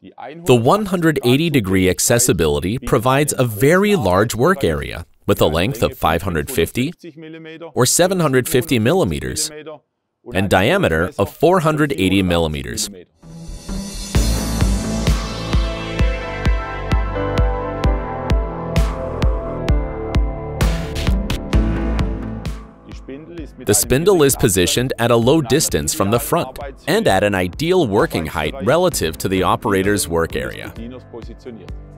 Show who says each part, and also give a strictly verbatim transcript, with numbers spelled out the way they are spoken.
Speaker 1: The one hundred eighty degree accessibility provides a very large work area with a length of five hundred fifty or seven hundred fifty millimeters and diameter of four hundred eighty millimeters. The spindle is positioned at a low distance from the front and at an ideal working height relative to the operator's work area.